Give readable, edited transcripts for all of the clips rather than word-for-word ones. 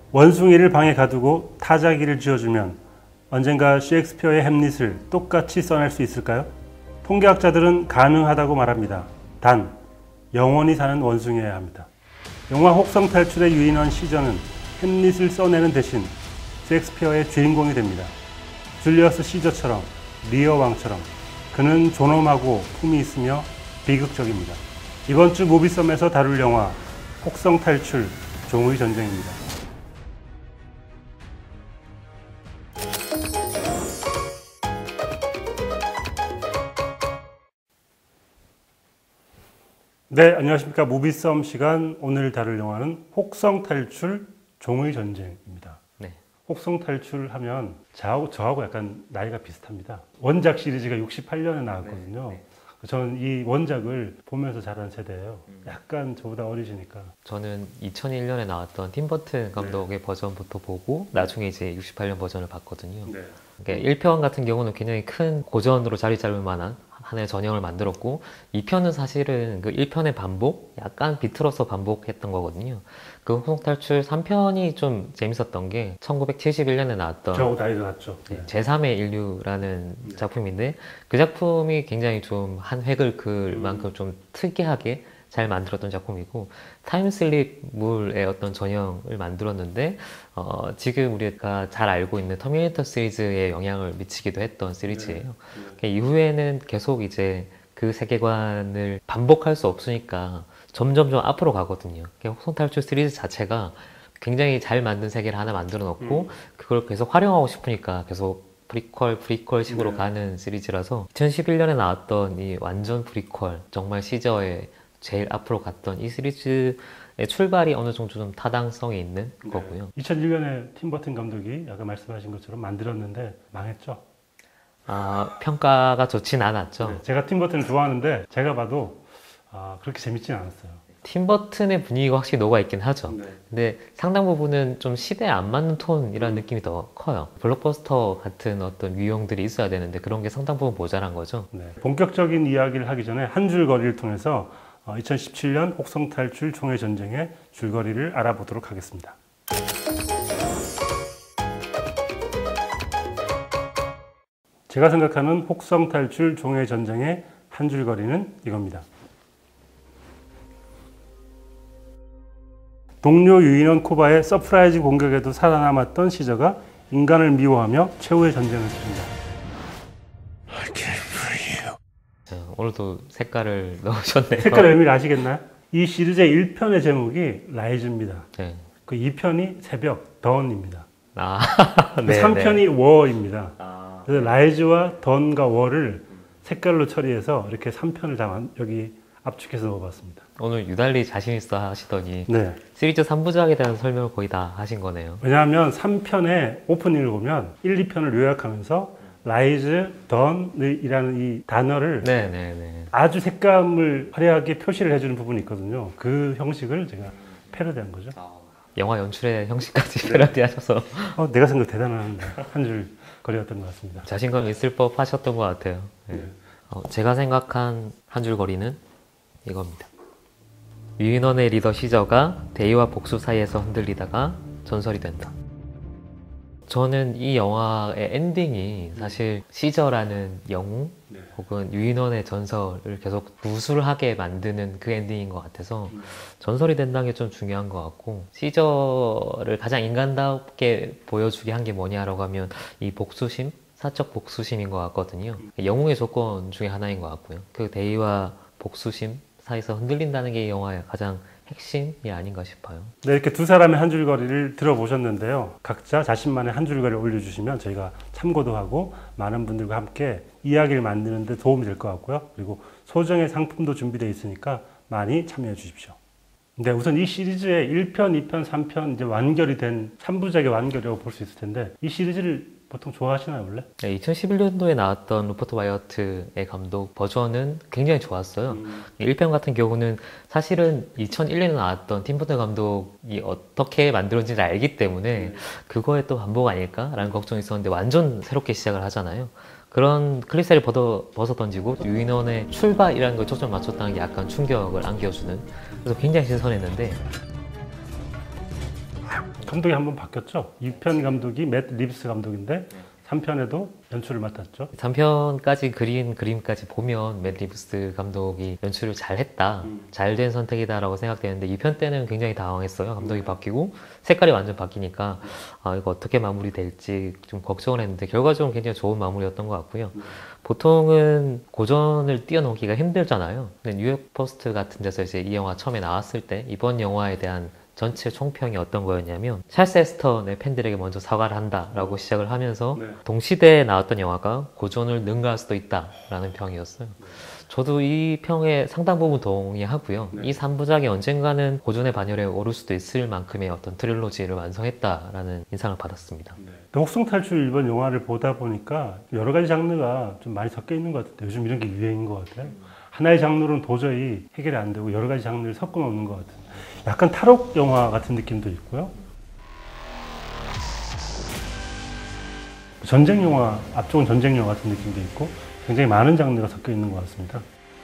원숭이를 방에 가두고 타자기를 쥐어주면 언젠가 셰익스피어의 햄릿을 똑같이 써낼 수 있을까요? 통계학자들은 가능하다고 말합니다. 단, 영원히 사는 원숭이여야 합니다. 영화 혹성탈출의 유인원 시저는 햄릿을 써내는 대신 셰익스피어의 주인공이 됩니다. 줄리어스 시저처럼, 리어 왕처럼 그는 존엄하고 품이 있으며 비극적입니다. 이번 주 무비썸에서 다룰 영화 혹성탈출 종의 전쟁입니다. 네, 안녕하십니까. 무비썸 시간. 오늘 다룰 영화는 혹성탈출 종의 전쟁입니다. 네. 혹성탈출 하면 저하고 약간 나이가 비슷합니다. 원작 시리즈가 68년에 나왔거든요. 네. 저는 이 원작을 보면서 자란 세대예요. 약간 저보다 어리시니까. 저는 2001년에 나왔던 팀 버튼 감독의 버전부터 보고 나중에 이제 68년 버전을 봤거든요. 네. 그러니까 1편 같은 경우는 굉장히 큰 고전으로 자리 잡을 만한 하나의 전형을 만들었고 2편은 사실은 그 1편의 반복? 약간 비틀어서 반복했던 거거든요. 그 혹성탈출 3편이 좀 재밌었던 게 1971년에 나왔던 저 나이도 났죠. 네. 제3의 인류라는 작품인데 그 작품이 굉장히 좀 한 획을 그을 만큼 좀 특이하게 잘 만들었던 작품이고 타임슬립물의 어떤 전형을 만들었는데 지금 우리가 잘 알고 있는 터미네이터 시리즈에 영향을 미치기도 했던 시리즈예요. 이후에는 계속 이제 그 세계관을 반복할 수 없으니까 점점점 앞으로 가거든요. 혹성탈출 시리즈 자체가 굉장히 잘 만든 세계를 하나 만들어 놓고 그걸 계속 활용하고 싶으니까 계속 프리퀄 식으로 가는 시리즈라서 2011년에 나왔던 이 완전 프리퀄 정말 시저에 제일 앞으로 갔던 이 시리즈의 출발이 어느 정도 좀 타당성이 있는 거고요. 2001년에 팀 버튼 감독이 아까 말씀하신 것처럼 만들었는데 망했죠. 평가가 좋진 않았죠. 네, 제가 팀 버튼을 좋아하는데 제가 봐도 그렇게 재밌진 않았어요. 팀 버튼의 분위기가 확실히 녹아있긴 하죠. 네. 근데 상당 부분은 좀 시대에 안 맞는 톤이라는 느낌이 더 커요. 블록버스터 같은 어떤 유형들이 있어야 되는데 그런 게 상당 부분 모자란 거죠. 네, 본격적인 이야기를 하기 전에 한 줄거리를 통해서 2017년 혹성탈출 종의 전쟁의 줄거리를 알아보도록 하겠습니다. 제가 생각하는 혹성탈출 종의 전쟁의 한 줄거리는 이겁니다. 동료 유인원 코바의 서프라이즈 공격에도 살아남았던 시저가 인간을 미워하며 최후의 전쟁을 펼칩니다. 오늘도 색깔을 넣으셨네요. 색깔 의미를 아시겠나요? 이 시리즈의 1편의 제목이 라이즈입니다. 네. 그 2편이 새벽, 던입니다. 그 네, 3편이 워입니다. 그래서 라이즈와 던과 워를 색깔로 처리해서 이렇게 3편을 다 여기 압축해서 넣어봤습니다. 오늘 유달리 자신 있어 하시더니 네. 시리즈 3부작에 대한 설명을 거의 다 하신 거네요. 왜냐하면 3편의 오프닝을 보면 1, 2편을 요약하면서 라이즈, 던이라는 이 단어를 아주 색감을 화려하게 표시를 해주는 부분이 있거든요. 그 형식을 제가 패러디한 거죠. 영화 연출의 형식까지 패러디하셔서 내가 생각 대단한 한 줄 거리였던 것 같습니다. 자신감 있을 법 하셨던 것 같아요. 네. 제가 생각한 한 줄 거리는 이겁니다. 유인원의 리더 시저가 대의와 복수 사이에서 흔들리다가 전설이 된다. 저는 이 영화의 엔딩이 사실 시저라는 영웅 혹은 유인원의 전설을 계속 무술하게 만드는 그 엔딩인 것 같아서 전설이 된다는 게 좀 중요한 것 같고 시저를 가장 인간답게 보여주게 한 게 뭐냐라고 하면 이 복수심? 사적 복수심인 것 같거든요. 영웅의 조건 중에 하나인 것 같고요. 그 대의와 복수심 사이에서 흔들린다는 게 이 영화의 가장 핵심이 아닌가 싶어요. 네, 이렇게 두 사람의 한 줄거리를 들어보셨는데요. 각자 자신만의 한 줄거리를 올려주시면 저희가 참고도 하고 많은 분들과 함께 이야기를 만드는 데 도움이 될 것 같고요. 그리고 소정의 상품도 준비되어 있으니까 많이 참여해 주십시오. 네, 우선 이 시리즈의 1편, 2편, 3편 이제 완결이 된 3부작의 완결이라고 볼 수 있을 텐데 이 시리즈를 보통 좋아하시나요, 원래? 네, 2011년도에 나왔던 루퍼트 와이어트의 감독 버전은 굉장히 좋았어요. 1편 같은 경우는 사실은 2001년에 나왔던 팀 버튼 감독이 어떻게 만들었는지를 알기 때문에 그거에 또 반복 아닐까라는 걱정이 있었는데 완전 새롭게 시작을 하잖아요. 그런 클리셰를 벗어 던지고 유인원의 출발이라는 걸 초점 맞췄다는 게 약간 충격을 안겨주는, 그래서 굉장히 신선했는데 감독이 한번 바뀌었죠. 2편 감독이 맷 리브스 감독인데 3편에도 연출을 맡았죠. 3편까지 그린 그림까지 보면 맷 리브스 감독이 연출을 잘했다, 잘된 선택이다라고 생각되는데 2편 때는 굉장히 당황했어요. 감독이 바뀌고 색깔이 완전 바뀌니까 이거 어떻게 마무리될지 좀 걱정을 했는데 결과적으로 굉장히 좋은 마무리였던 것 같고요. 보통은 고전을 뛰어넘기가 힘들잖아요. 근데 뉴욕 포스트 같은 데서 이제 이 영화 처음에 나왔을 때 이번 영화에 대한 전체 총평이 어떤 거였냐면 찰스 에스턴의 팬들에게 먼저 사과를 한다라고 시작을 하면서 동시대에 나왔던 영화가 고전을 능가할 수도 있다라는 평이었어요. 저도 이 평에 상당 부분 동의하고요. 이 3부작이 언젠가는 고전의 반열에 오를 수도 있을 만큼의 어떤 트릴로지를 완성했다라는 인상을 받았습니다. 혹성 탈출 일본 영화를 보다 보니까 여러 가지 장르가 좀 많이 섞여 있는 것 같은데 요즘 이런 게 유행인 것 같아요. 하나의 장르로는 도저히 해결이 안 되고 여러 가지 장르를 섞어 놓는 것 같아요. 약간 탈옥 영화 같은 느낌도 있고요. 전쟁 영화, 앞쪽은 전쟁 영화 같은 느낌도 있고 굉장히 많은 장르가 섞여 있는 것 같습니다.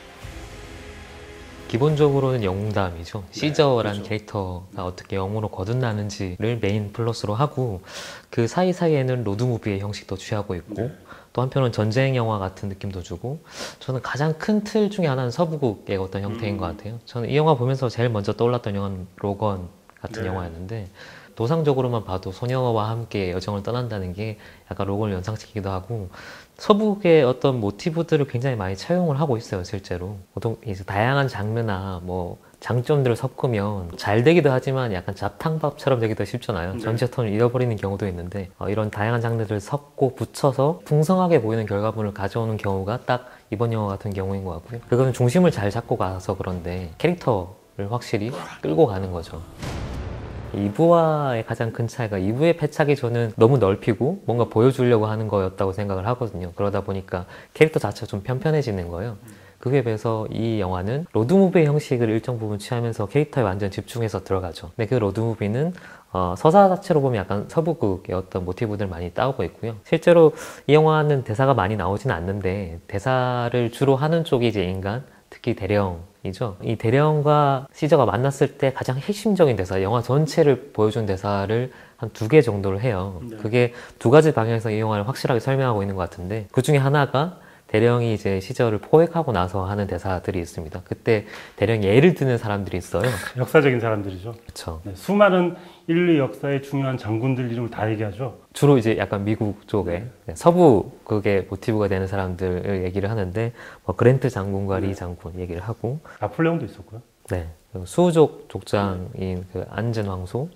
기본적으로는 영웅담이죠. 시저라는 캐릭터가 어떻게 영웅으로 거듭나는지를 메인 플러스로 하고 그 사이사이에는 로드무비의 형식도 취하고 있고 또 한편은 전쟁 영화 같은 느낌도 주고 저는 가장 큰 틀 중에 하나는 서부극의 어떤 형태인 것 같아요. 저는 이 영화 보면서 제일 먼저 떠올랐던 영화는 로건 같은 영화였는데 도상적으로만 봐도 소녀와 함께 여정을 떠난다는 게 약간 로건을 연상시키기도 하고 서부의 어떤 모티브들을 굉장히 많이 차용을 하고 있어요, 실제로. 보통 이제 다양한 장르나 뭐 장점들을 섞으면 잘 되기도 하지만 약간 잡탕밥처럼 되기도 쉽잖아요. 전체 톤을 잃어버리는 경우도 있는데 이런 다양한 장르들을 섞고 붙여서 풍성하게 보이는 결과물을 가져오는 경우가 딱 이번 영화 같은 경우인 것 같고요. 그거는 중심을 잘 잡고 가서 그런데 캐릭터를 확실히 끌고 가는 거죠. 2부와의 가장 큰 차이가 2부의 패착이 저는 너무 넓히고 뭔가 보여주려고 하는 거였다고 생각을 하거든요. 그러다 보니까 캐릭터 자체가 좀 편편해지는 거예요. 그에 비해서 이 영화는 로드무비 형식을 일정 부분 취하면서 캐릭터에 완전 집중해서 들어가죠. 근데 그 로드무비는 서사 자체로 보면 약간 서부극의 어떤 모티브들 많이 따오고 있고요. 실제로 이 영화는 대사가 많이 나오지는 않는데 대사를 주로 하는 쪽이 이제 인간, 특히 대령이죠. 이 대령과 시저가 만났을 때 가장 핵심적인 대사, 영화 전체를 보여준 대사를 한 2개 정도를 해요. 그게 2가지 방향에서 이 영화를 확실하게 설명하고 있는 것 같은데 그 중에 하나가 대령이 이제 시저를 포획하고 나서 하는 대사들이 있습니다. 그때 대령이 예를 드는 사람들이 있어요. 역사적인 사람들이죠. 그렇죠. 수많은 인류 역사의 중요한 장군들 이름을 다 얘기하죠. 주로 이제 약간 미국 쪽에 서부 그게 모티브가 되는 사람들을 얘기를 하는데 뭐 그랜트 장군과 리 장군 얘기를 하고 나폴레옹도 있었고요. 네. 수족 족장인 그 안전 황소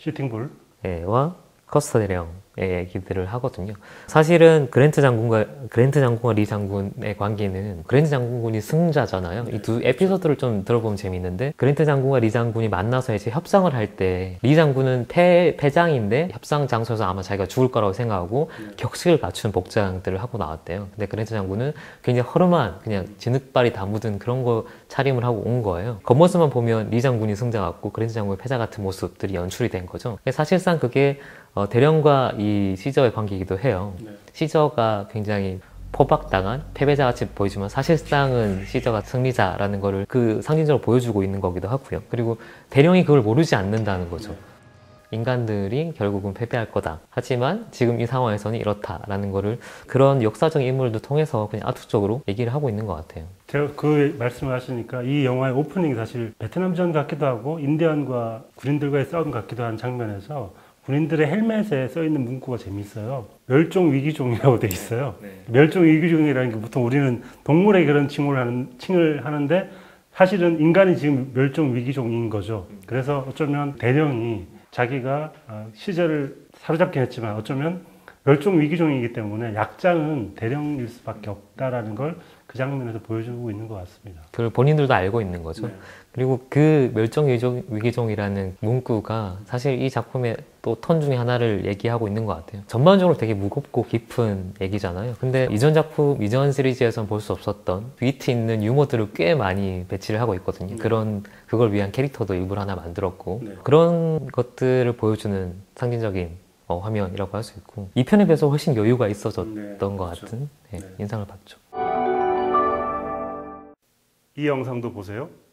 시팅불과 커스터 대령의 얘기들을 하거든요. 사실은 그랜트 장군과 리 장군의 관계는 그랜트 장군이 승자잖아요. 이 2 에피소드를 좀 들어보면 재미있는데 그랜트 장군과 리 장군이 만나서 이제 협상을 할 때 리 장군은 패장인데 협상 장소에서 아마 자기가 죽을 거라고 생각하고 격식을 갖춘 복장들을 하고 나왔대요. 근데 그랜트 장군은 굉장히 허름한 그냥 진흙발이 다 묻은 그런 거 차림을 하고 온 거예요. 겉모습만 보면 리 장군이 승자 같고 그랜트 장군이 패자 같은 모습들이 연출이 된 거죠. 사실상 그게 대령과 이 시저의 관계이기도 해요. 시저가 굉장히 포박당한 패배자같이 보이지만 사실상은 시저가 승리자라는 거를 그 상징적으로 보여주고 있는 거기도 하고요. 그리고 대령이 그걸 모르지 않는다는 거죠. 인간들이 결국은 패배할 거다. 하지만 지금 이 상황에서는 이렇다라는 거를 그런 역사적 인물도 통해서 그냥 아투적으로 얘기를 하고 있는 것 같아요. 제가 그 말씀을 하시니까 이 영화의 오프닝이 사실 베트남전 같기도 하고 인디언과 군인들과의 싸움 같기도 한 장면에서 군인들의 헬멧에 써있는 문구가 재밌어요. 멸종위기종이라고 돼 있어요. 멸종위기종이라는 게 보통 우리는 동물의 그런 칭을 하는데 사실은 인간이 지금 멸종위기종인 거죠. 그래서 어쩌면 대령이 자기가 시절을 사로잡긴 했지만 어쩌면 멸종위기종이기 때문에 약자는 대령일 수밖에 없다라는 걸 그 장면에서 보여주고 있는 것 같습니다. 그걸 본인들도 알고 있는 거죠. 그리고 그 멸종위기종이라는 문구가 사실 이 작품의 또 톤 중에 하나를 얘기하고 있는 것 같아요. 전반적으로 되게 무겁고 깊은 얘기잖아요. 근데 이전 작품, 이전 시리즈에서는 볼 수 없었던 위트 있는 유머들을 꽤 많이 배치를 하고 있거든요. 그걸 위한 캐릭터도 일부러 하나 만들었고 그런 것들을 보여주는 상징적인 화면이라고 할 수 있고 2편에 비해서 훨씬 여유가 있어졌던 것 같은 인상을 받죠. 이 영상도 보세요.